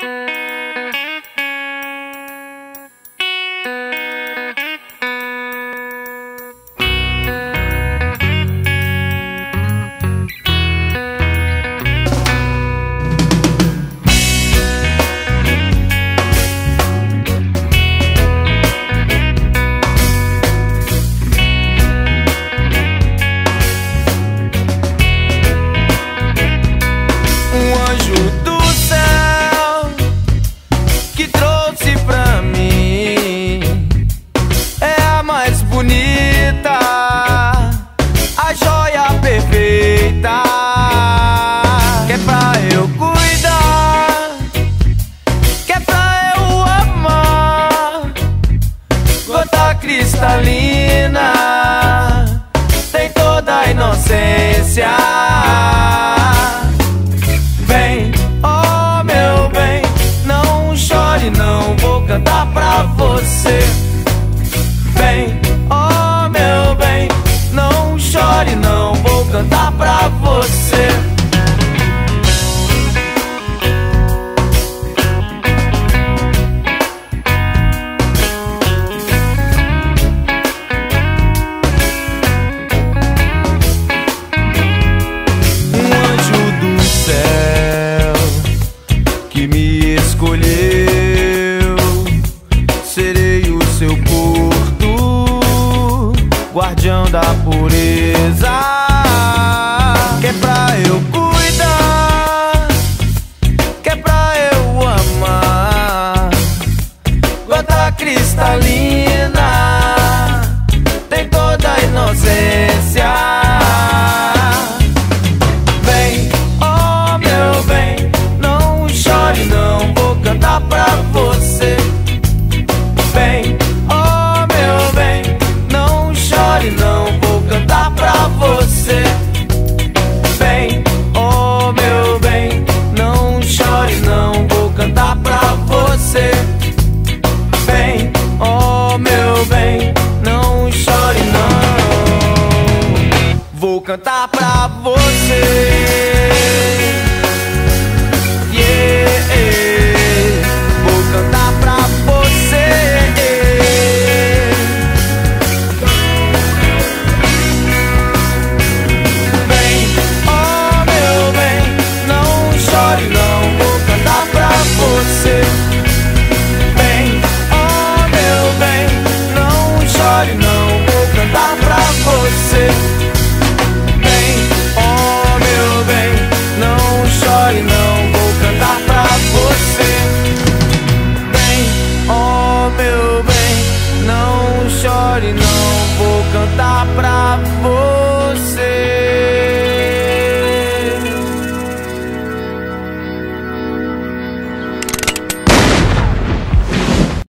Tem toda a inocência. Vem, oh meu bem, não chore, não vou cantar pra você. Vem, oh meu bem, não chore, não vou cantar pra você. Guardião da pureza, que é pra eu cuidar, que é pra eu amar. Gota cristalina.